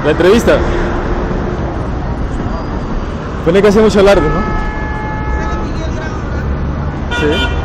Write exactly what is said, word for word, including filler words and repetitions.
La entrevista. Pone que hace mucho largo, ¿no? Sí.